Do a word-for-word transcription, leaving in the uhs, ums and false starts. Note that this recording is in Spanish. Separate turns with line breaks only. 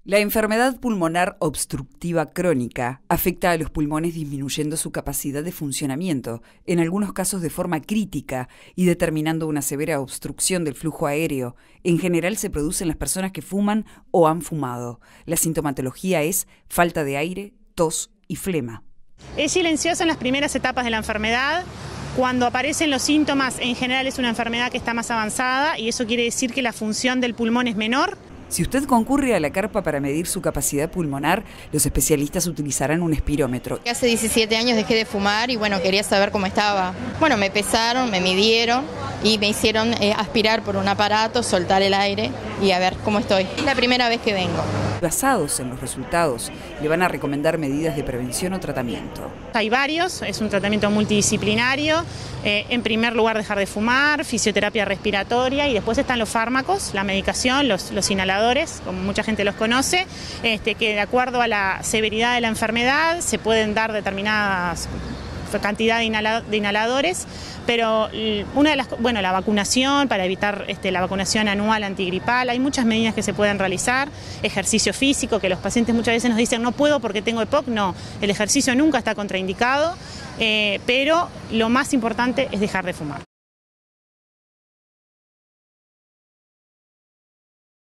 La enfermedad pulmonar obstructiva crónica afecta a los pulmones disminuyendo su capacidad de funcionamiento, en algunos casos de forma crítica y determinando una severa obstrucción del flujo aéreo. En general se produce en las personas que fuman o han fumado. La sintomatología es falta de aire, tos y flema.
Es silenciosa en las primeras etapas de la enfermedad. Cuando aparecen los síntomas, en general es una enfermedad que está más avanzada y eso quiere decir que la función del pulmón es menor.
Si usted concurre a la carpa para medir su capacidad pulmonar, los especialistas utilizarán un espirómetro.
Hace diecisiete años dejé de fumar y bueno, quería saber cómo estaba. Bueno, me pesaron, me midieron y me hicieron eh, aspirar por un aparato, soltar el aire y a ver cómo estoy. Es la primera vez que vengo.
Basados en los resultados, le van a recomendar medidas de prevención o tratamiento.
Hay varios, es un tratamiento multidisciplinario. Eh, en primer lugar, dejar de fumar, fisioterapia respiratoria y después están los fármacos, la medicación, los, los inhaladores, como mucha gente los conoce, este, que de acuerdo a la severidad de la enfermedad se pueden dar determinadas cantidad de, inhala, de inhaladores, pero una de las, bueno, la vacunación para evitar este, la vacunación anual antigripal, hay muchas medidas que se pueden realizar, ejercicio físico, que los pacientes muchas veces nos dicen no puedo porque tengo E P O C, no, el ejercicio nunca está contraindicado, eh, pero lo más importante es dejar de fumar.